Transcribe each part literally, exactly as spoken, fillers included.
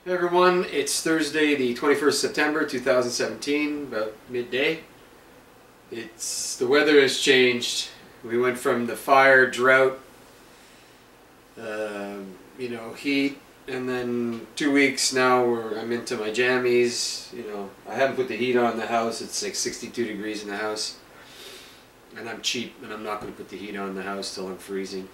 Hey everyone, it's Thursday the twenty-first of September two thousand seventeen, about midday. It's the weather has changed. We went from the fire, drought, uh, you know, heat, and then two weeks now where I'm into my jammies. You know, I haven't put the heat on in the house. It's like sixty-two degrees in the house, and I'm cheap, and I'm not going to put the heat on in the house till I'm freezing,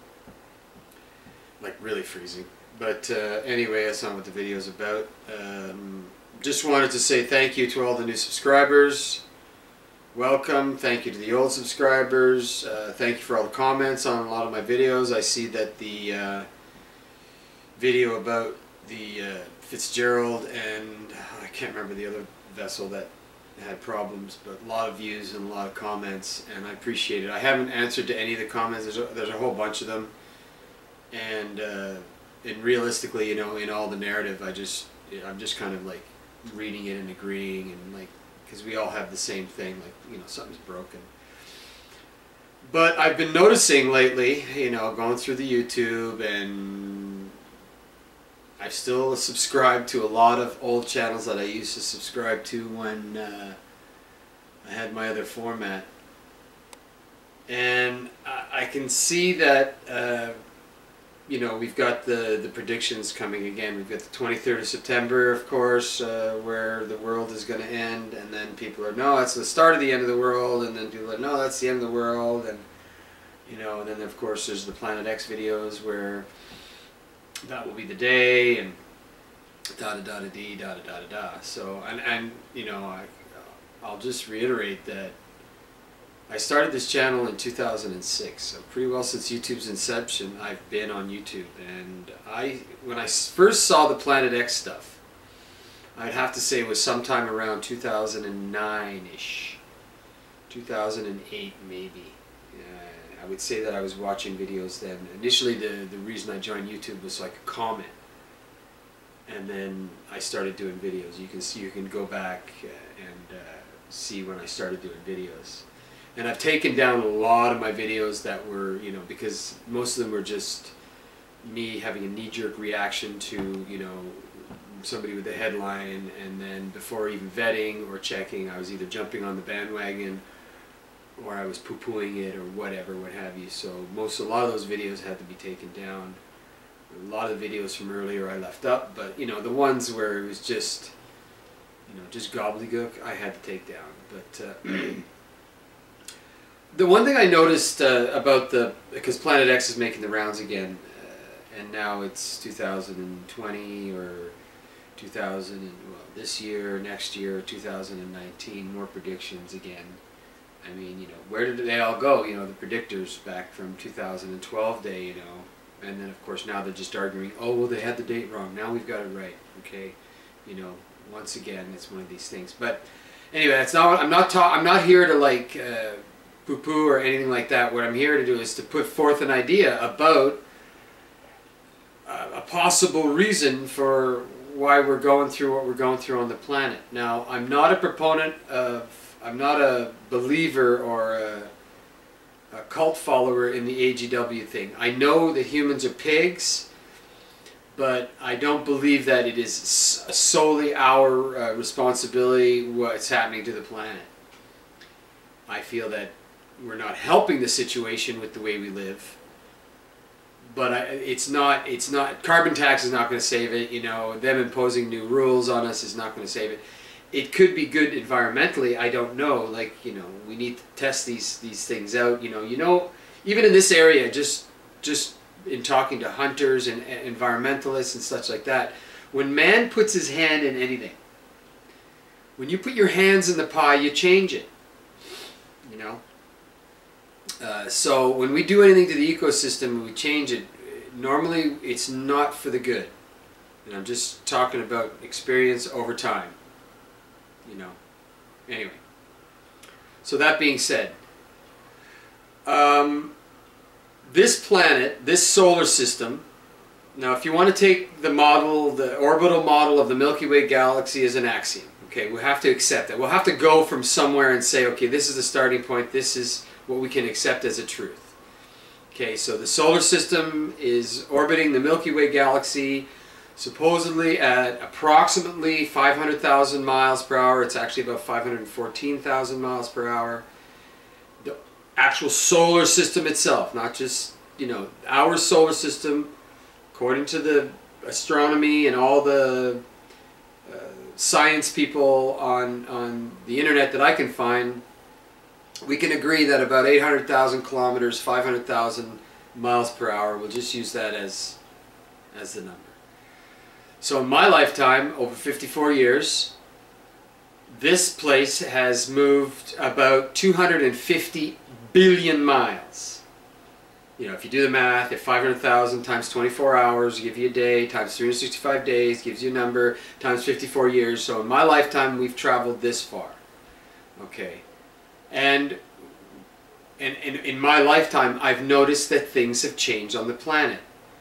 like really freezing. But uh, anyway, that's not what the video is about. Um, just wanted to say thank you to all the new subscribers. Welcome. Thank you to the old subscribers. Uh, thank you for all the comments on a lot of my videos. I see that the uh, video about the uh, Fitzgerald and I can't remember the other vessel that had problems, but a lot of views and a lot of comments, and I appreciate it. I haven't answered to any of the comments. There's a, there's a whole bunch of them, and uh, and realistically, you know, in all the narrative, I just, I'm just kind of like reading it and agreeing, and like, because we all have the same thing, like, you know, something's broken. But I've been noticing lately, you know, going through the YouTube, and I still subscribe to a lot of old channels that I used to subscribe to when uh, I had my other format. And I, I can see that uh, you know, we've got the, the predictions coming again. We've got the twenty-third of September, of course, uh, where the world is going to end, and then people are, no, that's the start of the end of the world, and then people are, no, that's the end of the world, and, you know, and then, of course, there's the Planet X videos where that will be the day, and da-da-da-da-dee, da-da-da-da-da. So, and, and, you know, I, I'll just reiterate that I started this channel in two thousand six, so pretty well since YouTube's inception I've been on YouTube. And I, when I first saw the Planet X stuff, I'd have to say it was sometime around two thousand nine-ish, two thousand eight maybe. Uh, I would say that I was watching videos then. Initially the, the reason I joined YouTube was so I could comment, and then I started doing videos. You can see, you can go back and uh, see when I started doing videos. And I've taken down a lot of my videos that were, you know, because most of them were just me having a knee-jerk reaction to, you know, somebody with a headline, and then before even vetting or checking, I was either jumping on the bandwagon or I was poo-pooing it or whatever, what have you. So most, a lot of those videos had to be taken down. A lot of the videos from earlier I left up, but, you know, the ones where it was just, you know, just gobbledygook, I had to take down. But uh, the one thing I noticed uh, about the, because Planet X is making the rounds again, uh, and now it's two thousand twenty or two thousand, well, this year, next year, two thousand nineteen, more predictions again. I mean, you know, where did they all go? You know, the predictors back from two thousand twelve day, you know, and then of course now they're just arguing, oh, well, they had the date wrong, now we've got it right, okay? You know, once again, it's one of these things. But anyway, that's not, I'm not ta I'm not here to like, uh, poo-poo or anything like that. What I'm here to do is to put forth an idea about uh, a possible reason for why we're going through what we're going through on the planet. Now, I'm not a proponent of, I'm not a believer or a, a cult follower in the A G W thing. I know that humans are pigs, but I don't believe that it is solely our uh, responsibility what's happening to the planet. I feel that we're not helping the situation with the way we live, but I, it's not, it's not, carbon tax is not going to save it, you know, them imposing new rules on us is not going to save it. It could be good environmentally, I don't know, like, you know, we need to test these, these things out, you know, you know, even in this area, just, just in talking to hunters and environmentalists and such like that, when man puts his hand in anything, when you put your hands in the pie, you change it, you know. Uh, so when we do anything to the ecosystem, we change it, normally it's not for the good. And I'm just talking about experience over time, you know. Anyway, so that being said, um, this planet, this solar system, now if you want to take the model, the orbital model of the Milky Way galaxy as an axiom, okay, we have to accept that. We'll have to go from somewhere and say, okay, this is the starting point, this is what we can accept as a truth. Okay, so the solar system is orbiting the Milky Way galaxy supposedly at approximately five hundred thousand miles per hour. It's actually about five hundred fourteen thousand miles per hour. The actual solar system itself, not just, you know, our solar system, according to the astronomy and all the uh, science people on, on the internet that I can find, we can agree that about eight hundred thousand kilometers, five hundred thousand miles per hour, we'll just use that as, as the number. So in my lifetime, over fifty-four years, this place has moved about two hundred fifty billion miles. You know, if you do the math, if five hundred thousand times twenty-four hours give you a day, times three hundred sixty-five days gives you a number, times fifty-four years. So in my lifetime, we've traveled this far. Okay. And, and, and in my lifetime, I've noticed that things have changed on the planet.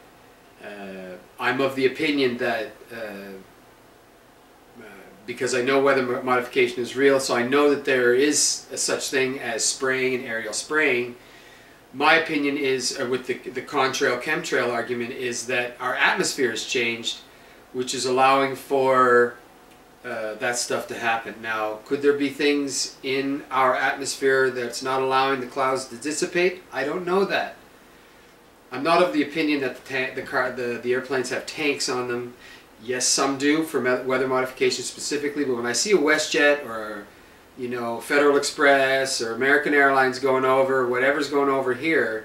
Uh, I'm of the opinion that, uh, uh, because I know weather modification is real, so I know that there is a such thing as spraying and aerial spraying. My opinion is, uh, with the, the contrail chemtrail argument, is that our atmosphere has changed, which is allowing for uh, that stuff to happen. Now, could there be things in our atmosphere that's not allowing the clouds to dissipate? I don't know that. I'm not of the opinion that the, the, car, the, the airplanes have tanks on them. Yes, some do for weather modification specifically, but when I see a WestJet or, you know, Federal Express or American Airlines going over, whatever's going over here,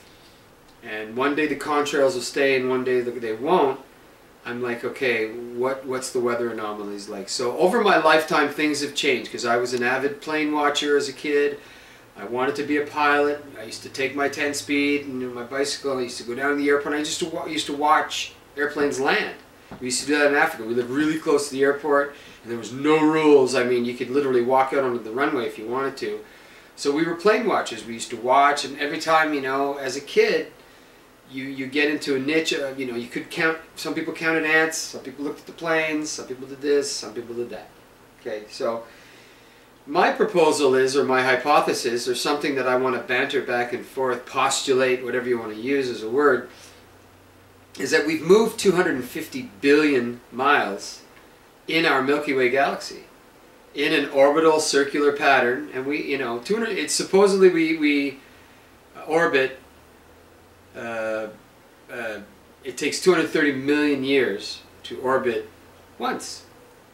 and one day the contrails will stay and one day they won't, I'm like, okay, what what's the weather anomalies like? So over my lifetime, things have changed, because I was an avid plane watcher as a kid. I wanted to be a pilot. I used to take my ten speed and my bicycle. I used to go down to the airport. I used to, used to watch airplanes land. We used to do that in Africa. We lived really close to the airport, and there was no rules. I mean, you could literally walk out onto the runway if you wanted to. So we were plane watchers. We used to watch, and every time, you know, as a kid, you, you get into a niche. Of, you know, you could count, some people counted ants, some people looked at the planes, some people did this, some people did that. Okay, so my proposal is, or my hypothesis, or something that I want to banter back and forth, postulate, whatever you want to use as a word, is that we've moved two hundred fifty billion miles in our Milky Way galaxy, in an orbital circular pattern, and we, you know, two hundred, it's supposedly we, we orbit, uh, uh, it takes two hundred thirty million years to orbit once.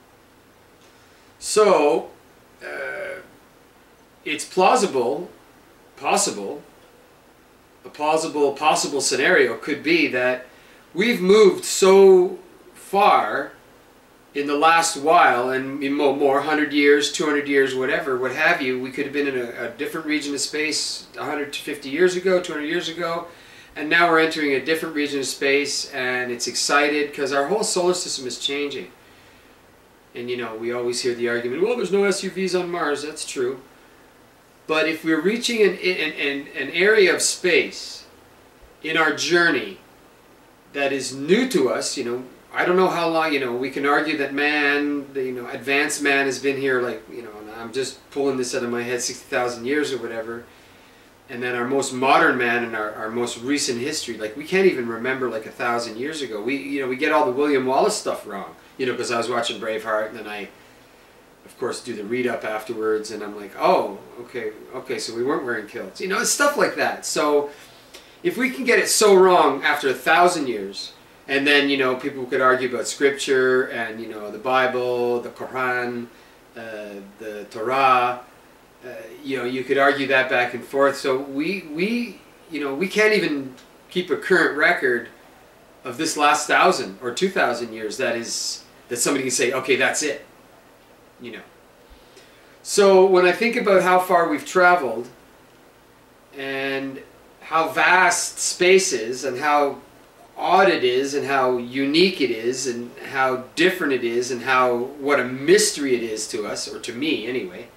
So, Uh, it's plausible, possible, a plausible, possible scenario could be that we've moved so far in the last while, and in more, more one hundred years, two hundred years, whatever, what have you, we could have been in a, a different region of space one hundred fifty years ago, two hundred years ago, and now we're entering a different region of space, and it's excited because our whole solar system is changing. And, you know, we always hear the argument, well, there's no S U Vs on Mars. That's true. But if we're reaching an, an, an, an area of space in our journey that is new to us, you know, I don't know how long, you know, we can argue that man, you know, advanced man has been here, like, you know, and I'm just pulling this out of my head, sixty thousand years or whatever. And then our most modern man in our, our most recent history, like, we can't even remember, like, a thousand years ago. We, you know, we get all the William Wallace stuff wrong. You know, because I was watching Braveheart, and then I, of course, do the read-up afterwards, and I'm like, oh, okay, okay, so we weren't wearing kilts. You know, it's stuff like that. So if we can get it so wrong after a thousand years, and then, you know, people could argue about Scripture, and, you know, the Bible, the Quran, uh, the Torah, uh, you know, you could argue that back and forth. So we, we, you know, we can't even keep a current record of this last thousand or two thousand years that is, that somebody can say, okay, that's it, you know. So when I think about how far we've traveled and how vast space is and how odd it is and how unique it is and how different it is and how, what a mystery it is to us, or to me anyway,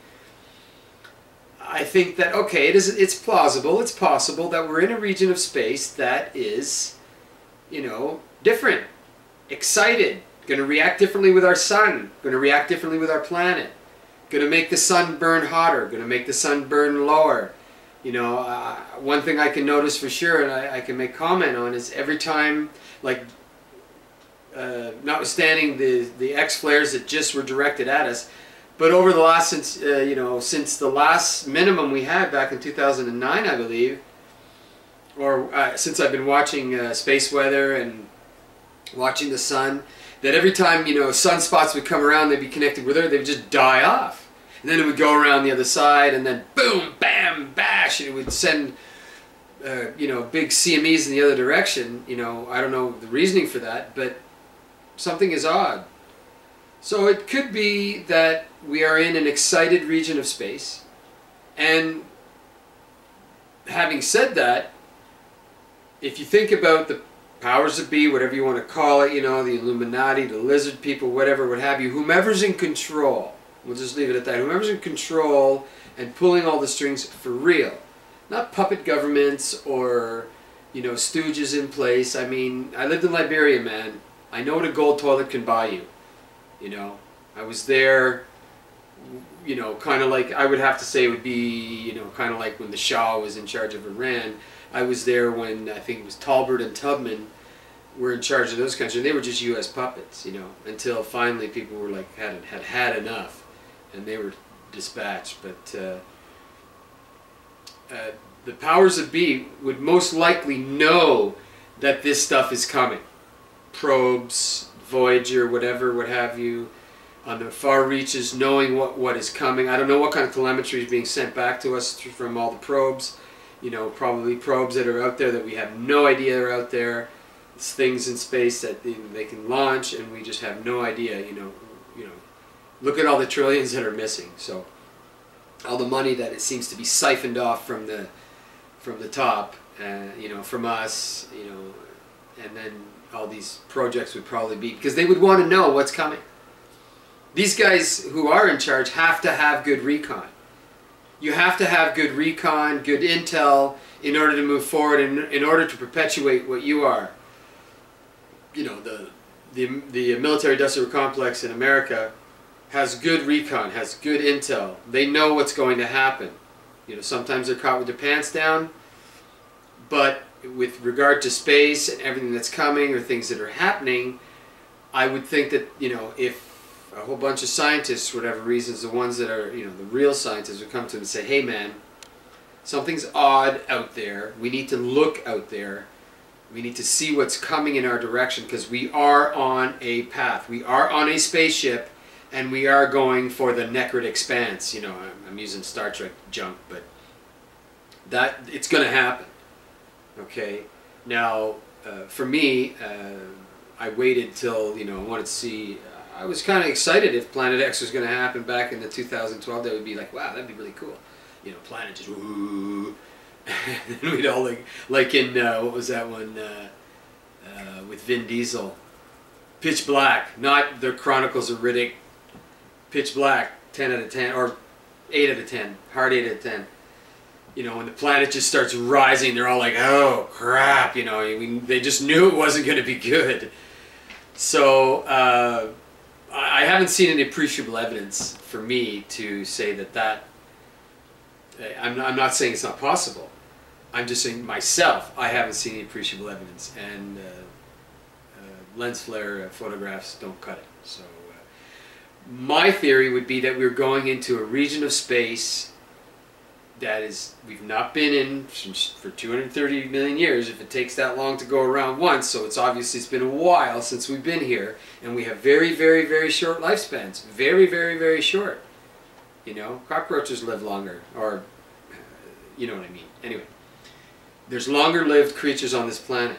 I think that, okay, it is, it's plausible, it's possible that we're in a region of space that is, you know, different, excited, going to react differently with our sun, going to react differently with our planet, going to make the sun burn hotter, going to make the sun burn lower. You know, uh, one thing I can notice for sure, and I, I can make comment on, is every time, like, uh, notwithstanding the the X flares that just were directed at us. But over the last since uh, you know since the last minimum we had back in two thousand nine, I believe, or uh, since I've been watching uh, space weather and watching the sun, that every time you know sunspots would come around, they'd be connected with Earth, they would just die off, and then it would go around the other side, and then boom, bam, bash, and it would send uh, you know big C M Es in the other direction. You know, I don't know the reasoning for that, but something is odd. So it could be that we are in an excited region of space, and having said that, if you think about the powers that be, whatever you want to call it, you know, the Illuminati, the lizard people, whatever, what have you, whomever's in control, we'll just leave it at that, whomever's in control and pulling all the strings for real, not puppet governments or, you know, stooges in place. I mean, I lived in Liberia, man. I know what a gold toilet can buy you. You know, I was there, you know, kind of like, I would have to say it would be, you know, kind of like when the Shah was in charge of Iran. I was there when, I think it was Talbert and Tubman were in charge of those countries. They were just U S puppets, you know, until finally people were like, had had, had enough, and they were dispatched. But uh, uh, the powers that be would most likely know that this stuff is coming. Probes, Voyager, whatever, what have you, on the far reaches, knowing what, what is coming. I don't know what kind of telemetry is being sent back to us from all the probes. You know, probably probes that are out there that we have no idea are out there. It's things in space that they, they can launch, and we just have no idea. You know, you know, look at all the trillions that are missing. So, all the money that it seems to be siphoned off from the from the top, uh, you know, from us, you know, and then all these projects would probably be, because they would want to know what's coming. These guys who are in charge have to have good recon. You have to have good recon, good intel in order to move forward, and in order to perpetuate what you are. You know, the, the, the military industrial complex in America has good recon, has good intel. They know what's going to happen. You know, sometimes they're caught with their pants down, but with regard to space and everything that's coming or things that are happening, I would think that, you know, if a whole bunch of scientists, for whatever reasons, the ones that are, you know, the real scientists would come to them and say, hey man, something's odd out there. We need to look out there. We need to see what's coming in our direction, because we are on a path. We are on a spaceship, and we are going for the Necrid expanse. You know, I'm, I'm using Star Trek junk, but that it's going to happen. Okay, now uh, for me, uh, I waited till, you know, I wanted to see, uh, I was kind of excited if Planet X was going to happen back in the two thousand twelve. That would be like, wow, that'd be really cool. You know, planet just, woo, and then we'd all like, like in, uh, what was that one, uh, uh, with Vin Diesel, Pitch Black, not the Chronicles of Riddick, Pitch Black, ten out of ten, or eight out of ten, hard eight out of ten. You know, when the planet just starts rising, they're all like, oh, crap, you know, I mean, they just knew it wasn't going to be good. So, uh, I haven't seen any appreciable evidence for me to say that that, I'm not, I'm not saying it's not possible. I'm just saying myself, I haven't seen any appreciable evidence, and uh, uh, lens flare uh, photographs don't cut it. So, uh, my theory would be that we're going into a region of space that is, we've not been in for two hundred thirty million years, if it takes that long to go around once, so it's obviously it's been a while since we've been here, and we have very, very, very short lifespans. Very, very, very short. You know, cockroaches live longer, or, you know what I mean. Anyway, there's longer lived creatures on this planet.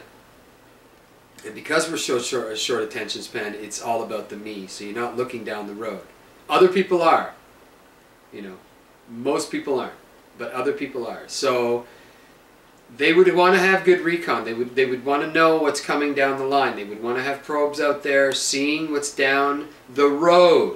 And because we're so short, a short attention span, it's all about the me, so you're not looking down the road. Other people are. You know, most people aren't. But other people are. So they would want to have good recon. They would they would want to know what's coming down the line. They would want to have probes out there seeing what's down the road.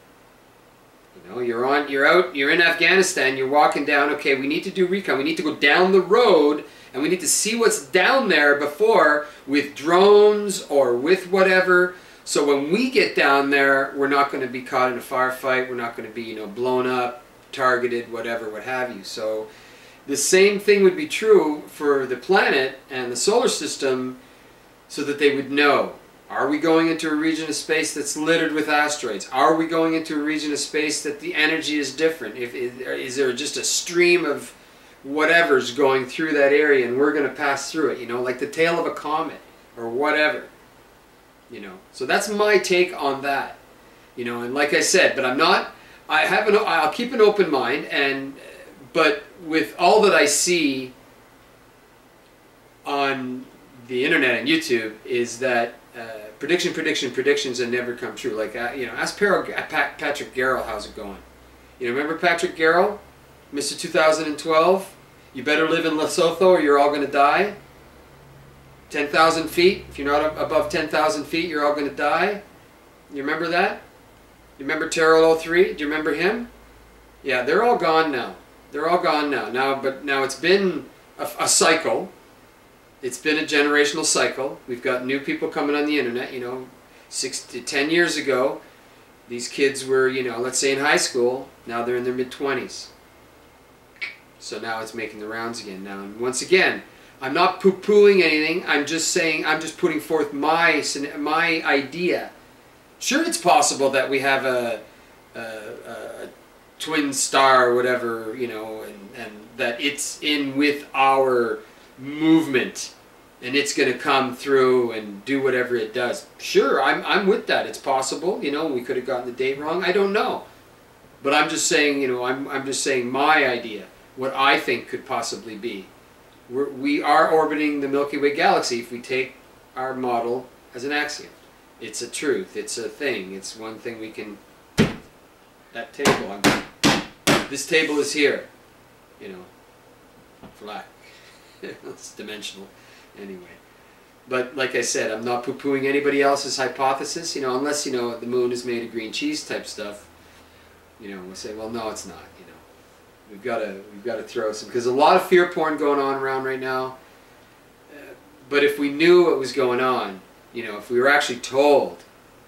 You know, you're on you're out, you're in Afghanistan, you're walking down, okay, we need to do recon. We need to go down the road, and we need to see what's down there before, with drones or with whatever. So when we get down there, we're not going to be caught in a firefight, we're not going to be, you know, blown up, targeted, whatever, what have you. So the same thing would be true for the planet and the solar system, so that they would know. Are we going into a region of space that's littered with asteroids? Are we going into a region of space that the energy is different? If, is there just a stream of whatever's going through that area and we're going to pass through it, you know, like the tail of a comet or whatever, you know? So that's my take on that, you know, and like I said, but I'm not, I have an, I'll keep an open mind, and, but with all that I see on the internet and YouTube is that Uh, prediction, prediction, predictions that never come true. Like, uh, you know, ask Pero, uh, Pat, Patrick Garrell how's it going. You know, remember Patrick Garrell, Mister two thousand twelve? You better live in Lesotho or you're all going to die. ten thousand feet. If you're not above ten thousand feet, you're all going to die. You remember that? You remember Terrell oh three? Do you remember him? Yeah, they're all gone now. They're all gone now. Now, but now it's been a, a cycle. It's been a generational cycle. We've got new people coming on the internet, you know, six to ten years ago, these kids were, you know, let's say in high school, now they're in their mid twenties. So now it's making the rounds again. Now, and once again, I'm not poo-pooing anything. I'm just saying, I'm just putting forth my, my idea. Sure, it's possible that we have a, a, a twin star or whatever, you know, and, and that it's in with our movement and it's going to come through and do whatever it does. Sure, I'm, I'm with that. It's possible, you know, we could have gotten the date wrong. I don't know. But I'm just saying, you know, I'm, I'm just saying my idea, what I think could possibly be. We're, we are orbiting the Milky Way galaxy if we take our model as an axiom. It's a truth. It's a thing. It's one thing we can... That table, I'm, this table is here, you know, flat. It's dimensional anyway. But like I said, I'm not poo-pooing anybody else's hypothesis, you know, unless, you know, the moon is made of green cheese type stuff. You know, we'll say, well, no, it's not, you know. We've got to, we've got to throw some, because a lot of fear porn going on around right now. Uh, but if we knew what was going on, you know, if we were actually told,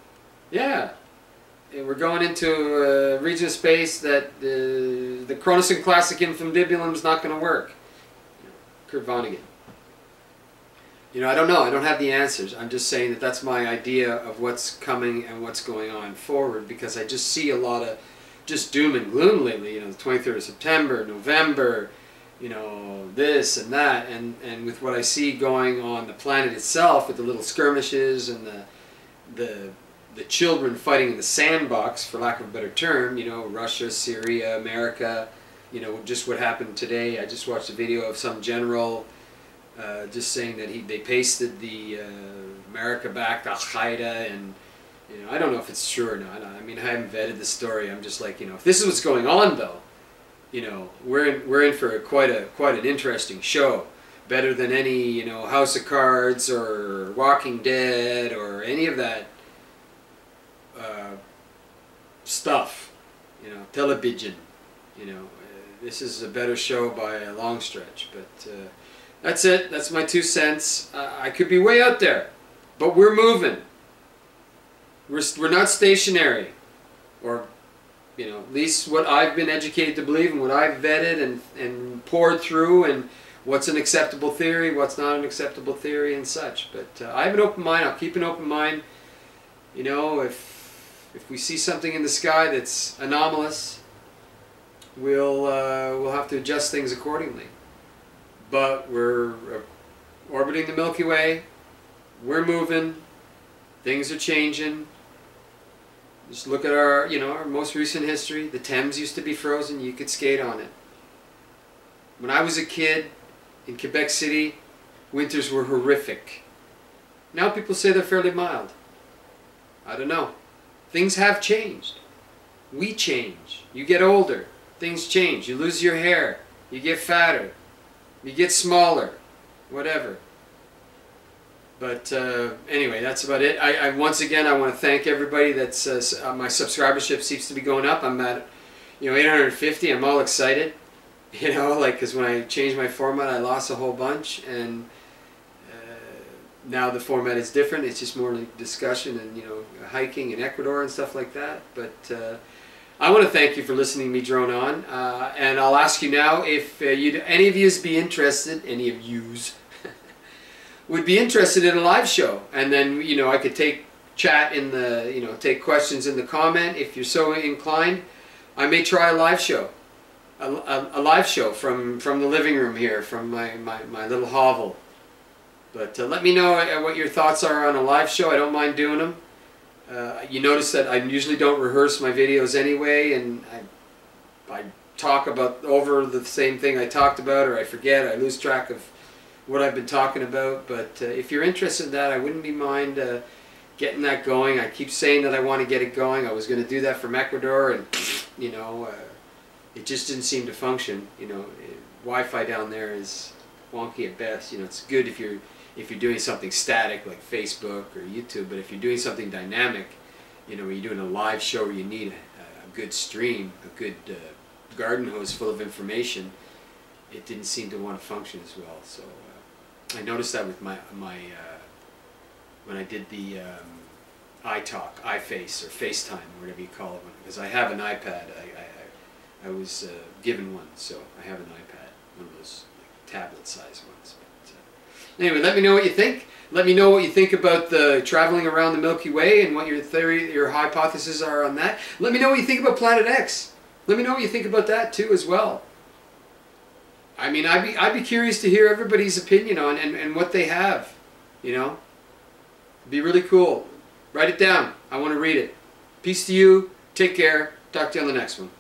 yeah, we're going into a region of space that the, the Chronosin Classic Infundibulum is not going to work. Kurt Vonnegut. You know, I don't know. I don't have the answers. I'm just saying that that's my idea of what's coming and what's going on forward, because I just see a lot of just doom and gloom lately. You know, the twenty-third of September, November, you know, this and that, and and with what I see going on the planet itself, with the little skirmishes and the the the children fighting in the sandbox, for lack of a better term. You know, Russia, Syria, America. You know, just what happened today. I just watched a video of some general uh, just saying that he they pasted the uh, America back to Al Qaeda, and you know, I don't know if it's true or not. I mean, I haven't vetted the story. I'm just like, you know, if this is what's going on, though, you know, we're in we're in for a, quite a quite an interesting show. Better than any, you know, House of Cards or Walking Dead or any of that uh, stuff. You know, television. You know. This is a better show by a long stretch, but uh, that's it. That's my two cents. Uh, I could be way out there, but we're moving. We're, we're not stationary, or, you know, at least what I've been educated to believe and what I've vetted and, and poured through, and what's an acceptable theory, what's not an acceptable theory and such. But uh, I have an open mind. I'll keep an open mind. You know, if, if we see something in the sky that's anomalous, We'll uh, we'll have to adjust things accordingly. But we're uh, orbiting the Milky Way. We're moving. Things are changing. Just look at our you know our most recent history. The Thames used to be frozen. You could skate on it. When I was a kid in Quebec City, winters were horrific. Now people say they're fairly mild. I don't know. Things have changed. We change. You get older. Things change. You lose your hair. You get fatter. You get smaller. Whatever. But uh, anyway, that's about it. I, I once again I want to thank everybody. That's uh, my subscribership seems to be going up. I'm at you know eight hundred fifty. I'm all excited. You know, like because when I changed my format, I lost a whole bunch, and uh, now the format is different. It's just more like discussion and you know hiking in Ecuador and stuff like that. But uh, I want to thank you for listening to me drone on, uh, and I'll ask you now if uh, you'd any of yous be interested, any of yous, would be interested in a live show, and then you know I could take chat in the you know take questions in the comment if you're so inclined. I may try a live show, a, a, a live show from from the living room here, from my my, my little hovel. But uh, let me know what your thoughts are on a live show. I don't mind doing them. Uh, you notice that I usually don't rehearse my videos anyway, and I, I talk about over the same thing I talked about, or I forget, I lose track of what I've been talking about. But uh, if you're interested in that, I wouldn't be mind uh, getting that going. I keep saying that I want to get it going. I was going to do that from Ecuador, and you know, uh, it just didn't seem to function. You know, it, Wi-Fi down there is wonky at best. You know, it's good if you're if you're doing something static like Facebook or YouTube, but if you're doing something dynamic, you know, when you're doing a live show where you need a, a good stream, a good uh, garden hose full of information, it didn't seem to want to function as well. So uh, I noticed that with my my uh, when I did the um, iTalk, iFace, or FaceTime, or whatever you call it, because I have an iPad. I I, I was uh, given one, so I have an iPad, one of those like, tablet-sized ones. Anyway, let me know what you think. Let me know what you think about the traveling around the Milky Way and what your theory, your hypotheses are on that. Let me know what you think about Planet X. Let me know what you think about that too as well. I mean, I'd be, I'd be curious to hear everybody's opinion on and, and what they have, you know. It'd be really cool. Write it down. I want to read it. Peace to you. Take care. Talk to you on the next one.